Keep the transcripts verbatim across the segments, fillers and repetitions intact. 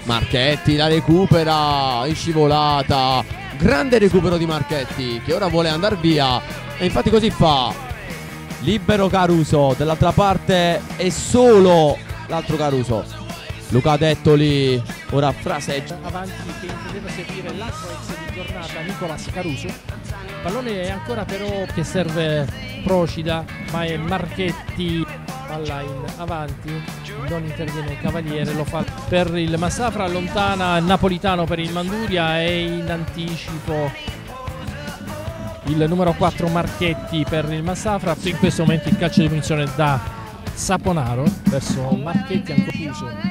Marchetti la recupera in scivolata, grande recupero di Marchetti che ora vuole andare via e infatti così fa. Libero Caruso, dall'altra parte è solo l'altro Caruso. Luca Dettoli ora fraseggia avanti che intendeva servire l'altro ex di giornata, Nicolas Caruso. Il pallone è ancora però che serve Procida, ma è Marchetti, palla in avanti, non interviene Cavaliere, lo fa per il Massafra, allontana Napolitano per il Manduria e in anticipo il numero quattro Marchetti per il Massafra. In questo momento il calcio di punizione da Saponaro verso Marchetti, ancora chiuso.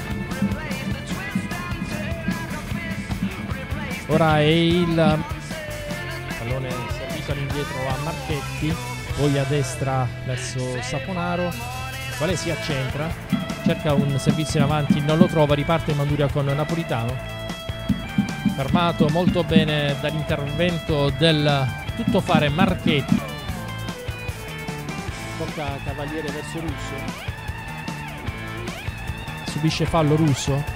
Ora è il pallone servito all'indietro a Marchetti, poi a destra verso Saponaro, quale si accentra, cerca un servizio in avanti, non lo trova, riparte in Manduria con Napolitano, fermato molto bene dall'intervento del tuttofare Marchetti. Tocca Cavaliere verso Russo, subisce fallo Russo.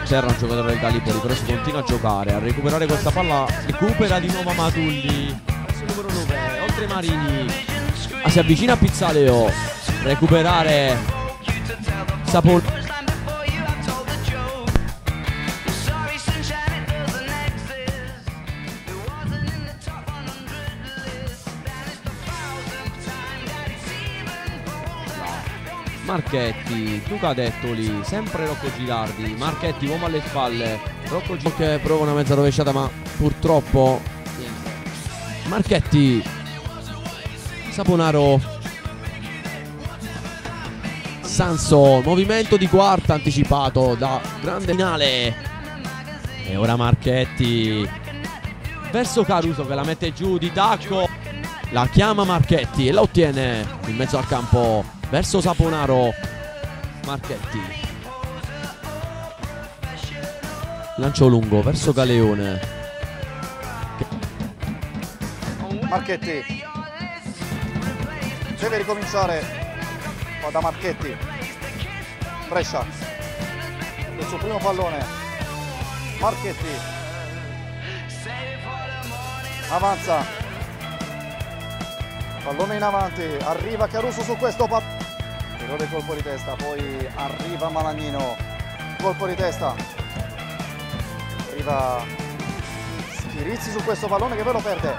terra un giocatore del Gallipoli, però si continua a giocare, a recuperare questa palla. Recupera di nuovo Matulli, verso il numero nove, oltre Marini. Ah, si avvicina a Pizzaleo, recuperare Sapol. Marchetti, Luca Dettoli, sempre Rocco Gilardi. Marchetti, uomo alle spalle. Rocco Gilardi che prova una mezza rovesciata, ma purtroppo Marchetti, Saponaro, Sanso, movimento di quarta anticipato da grande finale. E ora Marchetti verso Caruso che la mette giù di tacco. La chiama Marchetti e la ottiene in mezzo al campo. Verso Saponaro, Marchetti, lancio lungo verso Galeone. Marchetti deve ricominciare da Marchetti. Brescia, il suo primo pallone. Marchetti avanza, pallone in avanti, arriva Caruso su questo pallone. Errore, colpo di testa, poi arriva Malagnino, colpo di testa, arriva Schirizzi su questo pallone che poi lo perde.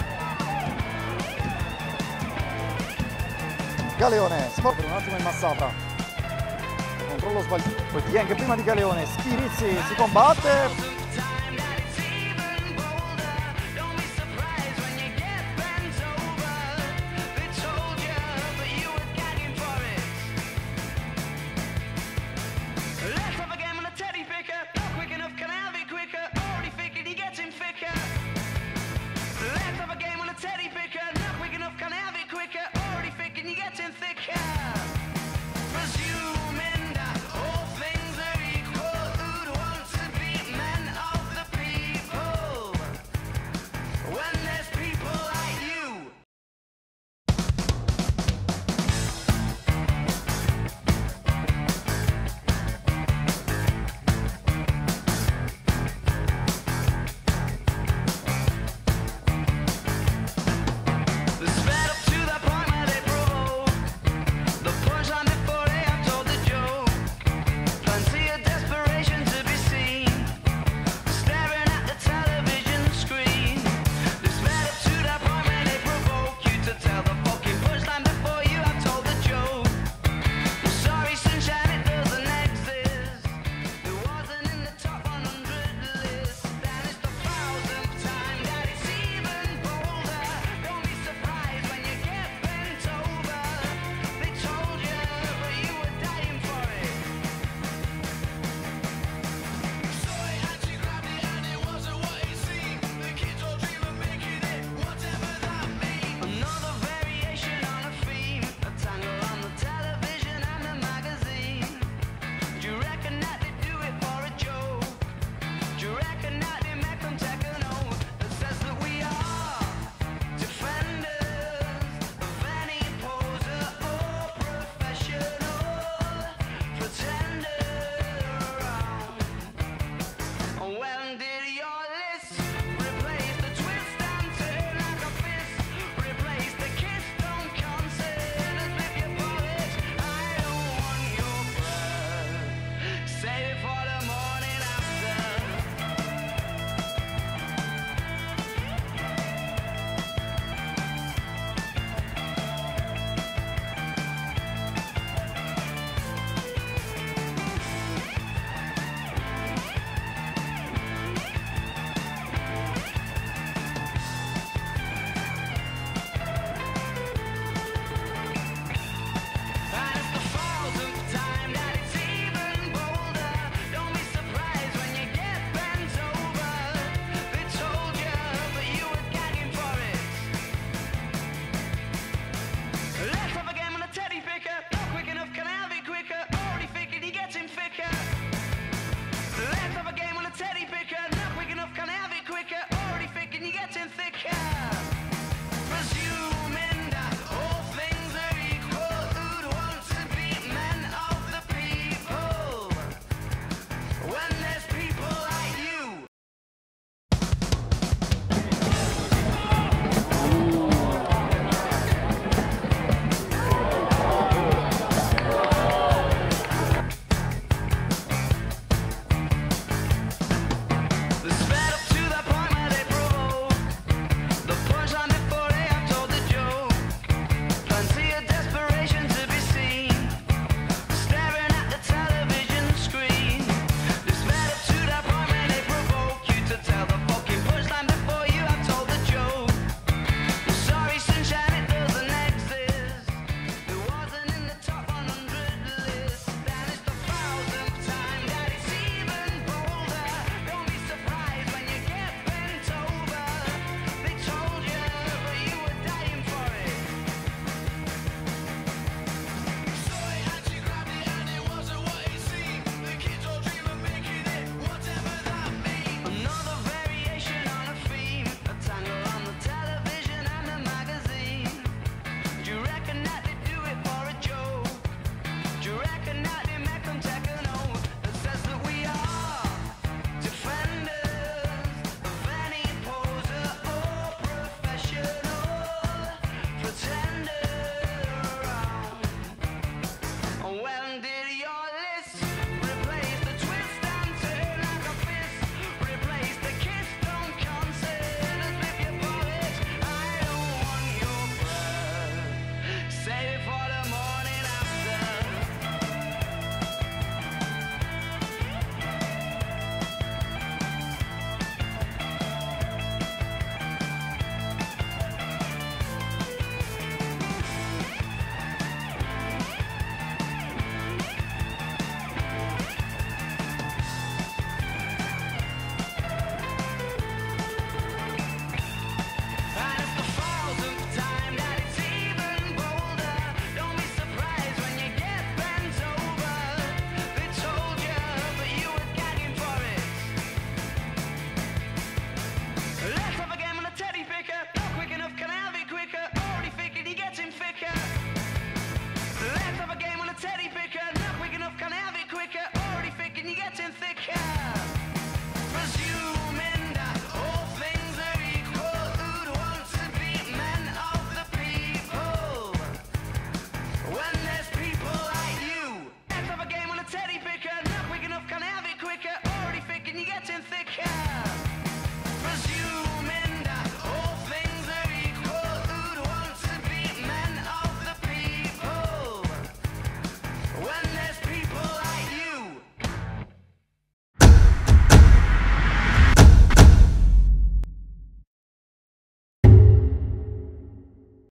Galeone, sport per un attimo in massacra, controllo sbagliato, poi Dieng prima di Galeone, Schirizzi si combatte.